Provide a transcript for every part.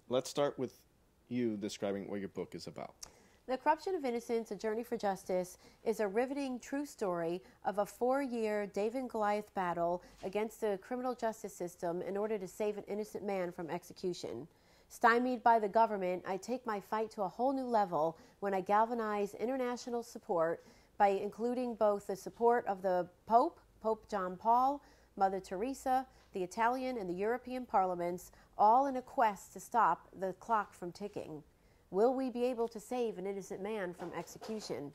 Let's start with you describing what your book is about. The Corruption of Innocence, A Journey for Justice is a riveting true story of a 4-year David and Goliath battle against the criminal justice system in order to save an innocent man from execution. Stymied by the government, I take my fight to a whole new level when I galvanize international support by including both the support of the Pope, Pope John Paul, Mother Teresa, the Italian and the European parliaments, all in a quest to stop the clock from ticking. Will we be able to save an innocent man from execution?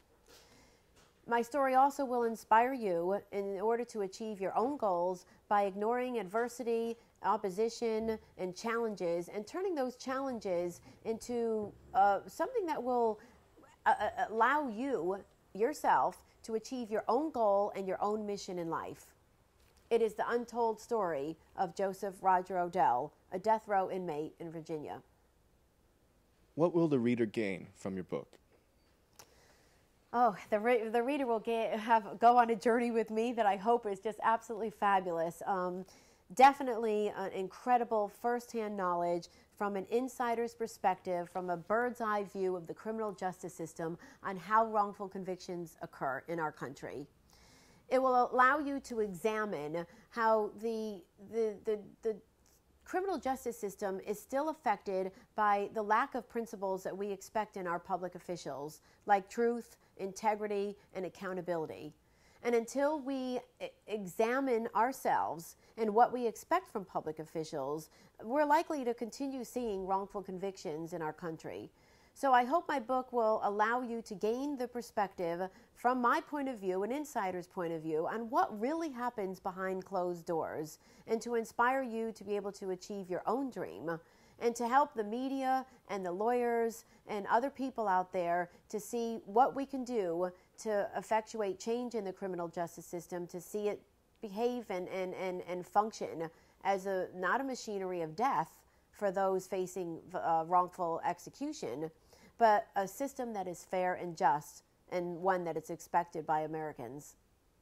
My story also will inspire you in order to achieve your own goals by ignoring adversity, opposition, and challenges, and turning those challenges into something that will allow you, yourself, to achieve your own goal and your own mission in life. It is the untold story of Joseph Roger Odell, a death row inmate in Virginia. What will the reader gain from your book? Oh, the reader will go on a journey with me that I hope is just absolutely fabulous. Definitely an incredible firsthand knowledge from an insider's perspective, from a bird's eye view of the criminal justice system on how wrongful convictions occur in our country. It will allow you to examine how the criminal justice system is still affected by the lack of principles that we expect in our public officials, like truth, integrity, and accountability. And until we examine ourselves and what we expect from public officials, we're likely to continue seeing wrongful convictions in our country. So I hope my book will allow you to gain the perspective from my point of view, an insider's point of view, on what really happens behind closed doors, and to inspire you to be able to achieve your own dream, and to help the media and the lawyers and other people out there to see what we can do to effectuate change in the criminal justice system, to see it behave and function as not a machinery of death for those facing wrongful execution, but a system that is fair and just, and one that is expected by Americans.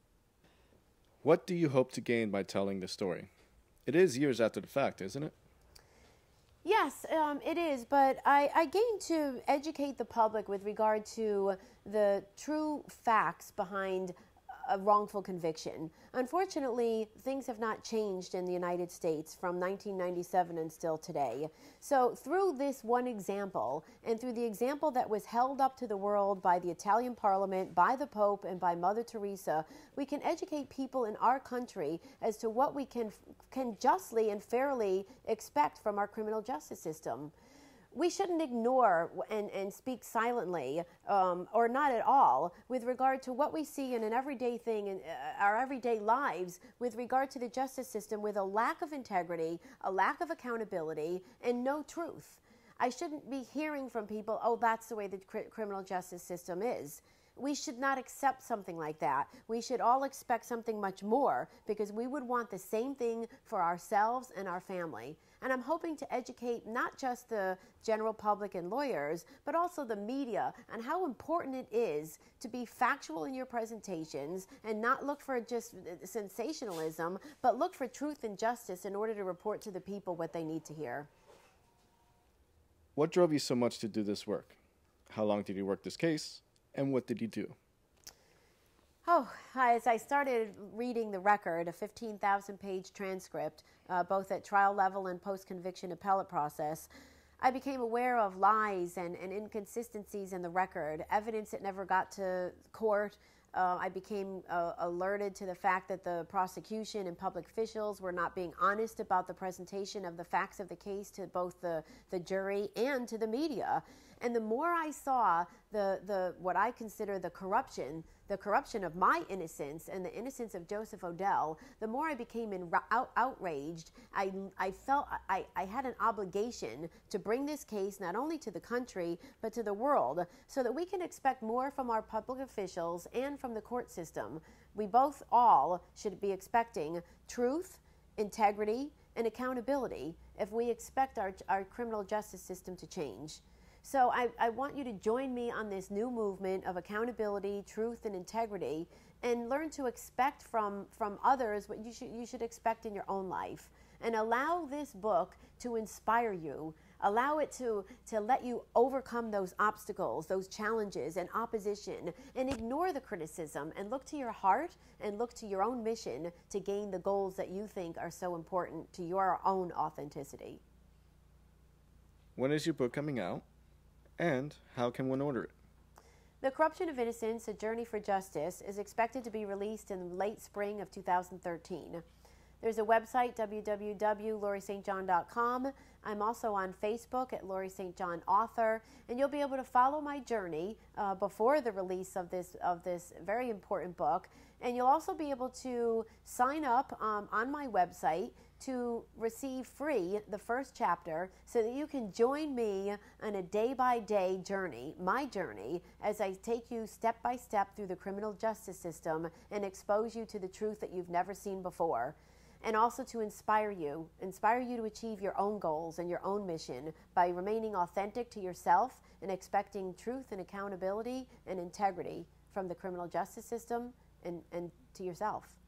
What do you hope to gain by telling the story? It is years after the fact, isn't it? Yes, it is, but I gain to educate the public with regard to the true facts behind a wrongful conviction. Unfortunately, things have not changed in the United States from 1997 and still today. So through this one example, and through the example that was held up to the world by the Italian Parliament, by the Pope, and by Mother Teresa, we can educate people in our country as to what we can justly and fairly expect from our criminal justice system. We shouldn't ignore and speak silently or not at all with regard to what we see in an everyday thing in our everyday lives with regard to the justice system, with a lack of integrity, a lack of accountability, and no truth. I shouldn't be hearing from people, oh, that's the way the criminal justice system is. We should not accept something like that. We should all expect something much more, because we would want the same thing for ourselves and our family. And I'm hoping to educate not just the general public and lawyers, but also the media on how important it is to be factual in your presentations and not look for just sensationalism, but look for truth and justice in order to report to the people what they need to hear. What drove you so much to do this work? How long did you work this case? And what did you do? Oh, as I started reading the record, a 15,000-page transcript, both at trial level and post-conviction appellate process, I became aware of lies and inconsistencies in the record, evidence that never got to court. I became alerted to the fact that the prosecution and public officials were not being honest about the presentation of the facts of the case to both the jury and to the media. And the more I saw what I consider the corruption of my innocence and the innocence of Joseph Odell, the more I became outraged. I felt I had an obligation to bring this case not only to the country, but to the world, so that we can expect more from our public officials and from the court system. We both all should be expecting truth, integrity, and accountability if we expect our criminal justice system to change. So I want you to join me on this new movement of accountability, truth, and integrity, and learn to expect from others what you should expect in your own life. And allow this book to inspire you. Allow it to let you overcome those obstacles, those challenges and opposition, and ignore the criticism and look to your heart and look to your own mission to gain the goals that you think are so important to your own authenticity. When is your book coming out, and how can one order it? The Corruption of Innocence, A Journey for Justice, is expected to be released in late spring of 2013. There's a website, www.lauriestjohn.com. I'm also on Facebook at Laurie St. John Author, and you'll be able to follow my journey before the release of this very important book. And you'll also be able to sign up on my website to receive free the first chapter so that you can join me on a day-by-day journey, my journey, as I take you step by step through the criminal justice system and expose you to the truth that you've never seen before. And also to inspire you to achieve your own goals and your own mission by remaining authentic to yourself and expecting truth and accountability and integrity from the criminal justice system and to yourself.